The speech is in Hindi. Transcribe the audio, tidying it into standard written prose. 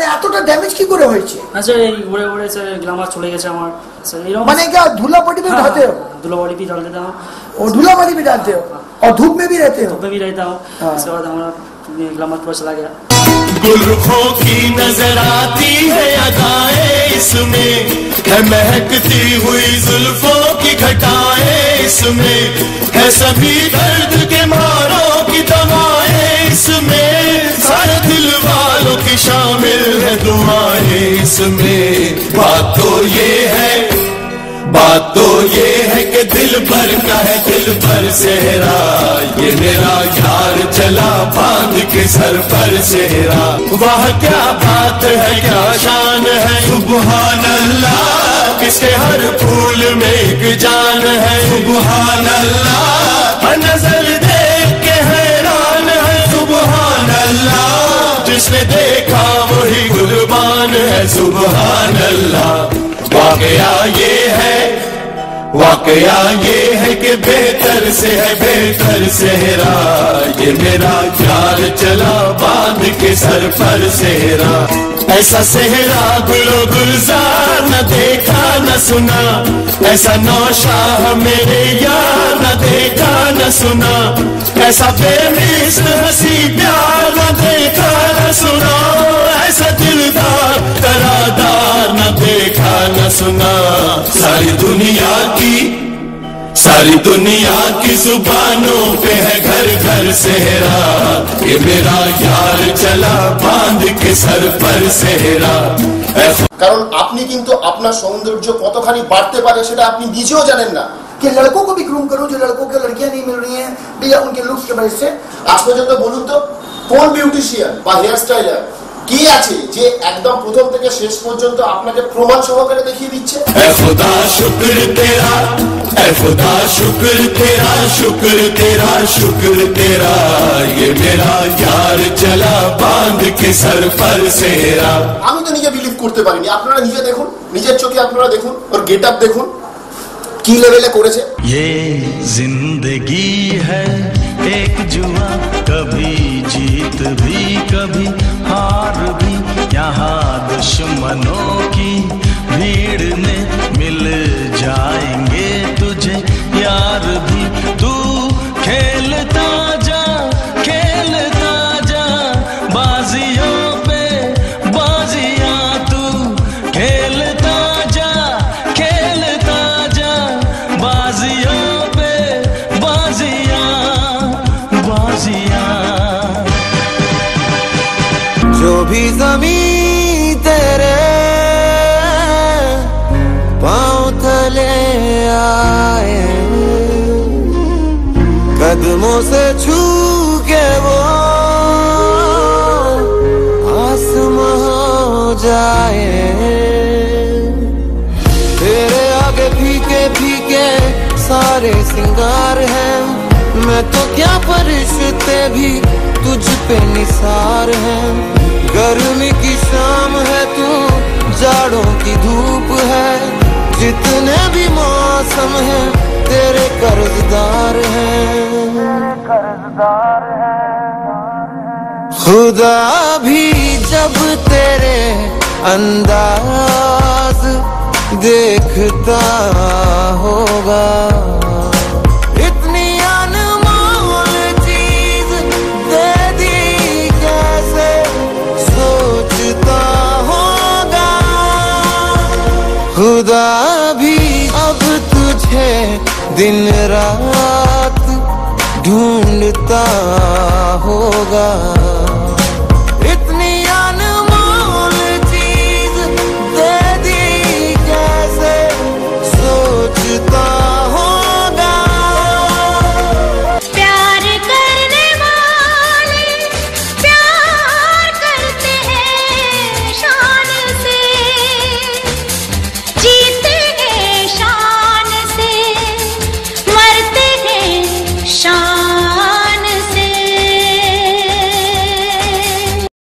এতটা ড্যামেজ কি করে হয়েছে? আচ্ছা এই উড়ে উড়ে স্যার গ্ল্যামার চলে গেছে আমার স্যার। এরকম মানে क्या धूला पट्टी में उठाते हो? धूला पट्टी भी डाल देता हूँ और धूला पट्टी भी डालते हो और धूप में भी रहते हो? धूप में भी रहता हूँ। इसके बाद हमारा ग्लैमर पूरा चला गया। गुलरुखों की नजर आती है अदाएं इसमें, है महकती हुई जुल्फों की घटाएं इसमें, है सभी दर्द के मारों की दवाएं इसमें, सारे दिल वालों की शामिल है दुआएं इसमें। बात तो ये है कि दिल भर का है दिल भर सेहरा, ये मेरा यार चला बांध के सर पर सेहरा। वाह क्या बात है क्या शान है सुबहान अल्लाह, किसके हर फूल में एक जान है सुबहान अल्लाह, नजर देख के हैरान है सुबहान अल्लाह, जिसने देखा वही कुर्बान है सुबहान अल्लाह। वाकया ये है कि बेहतर से है बेहतर सेहरा, ये मेरा यार चला बांध के सर पर सेहरा। ऐसा सेहरा गुलो गुलजार न देखा न सुना, ऐसा नौशाह मेरे यार न देखा न सुना, ऐसा बेमिसल हंसी प्यार न देखा न सुना, ऐसा दिलदार करादार न देखा न सुना। सारी दुनिया की जुबानों पे है घर घर सेहरा, ये मेरा यार चला बांध के सर पर सेहरा। কারণ আপনি কিন্তু আপনার সৌন্দর্য কতখানি বাড়তে পারে সেটা আপনি নিজেও জানেন না। कि लड़कों को भी ग्रूम करो जो लड़कों को लड़कियां नहीं मिल रही हैं भैया उनके लुक्स की वजह से। আজ পর্যন্ত বলুন তো কোন বিউটিশিয়ান বা হেয়ার স্টাইলার কি আছে যে একদম প্রথম থেকে শেষ পর্যন্ত আপনাকে প্রমাণ সহকারে দেখিয়ে দিচ্ছে? এ খোদা শুকর তেরা, এ খোদা শুকর তেরা, শুকর তেরা, শুকর তেরা, ये मेरा यार चला बांध के सर पर सेहरा। আমি তো নিজে বিলিভ করতে পারিনি। আপনারা নিজে দেখুন, নিজের চোখে আপনারা দেখুন, ওর গেটআপ দেখুন কি লেভেলে করেছে। ये जिंदगी है एक जुआ, कभी जीत भी कभी हार भी, यहाँ दुश्मनों की भीड़ में मिल जाएंगे तुझे यार भी। तू खेलता जा बाजियों पे बाजियां, तू खेलता जा बाजियों पे बाजियां। जो भी ज़मीं तेरे पाँव तले आए, कदमों से छू के वो आसमां हो जाए, तेरे आगे फीके फीके सारे सिंगार हैं, मैं तो क्या फरिश्ते भी तुझ पे निसार हैं। गर्मी की शाम है तू, जाड़ों की धूप है, जितने भी मौसम हैं तेरे कर्जदार हैं। खुदा भी जब तेरे अंदाज देखता होगा, खुदा भी अब तुझे दिन रात ढूंढता होगा।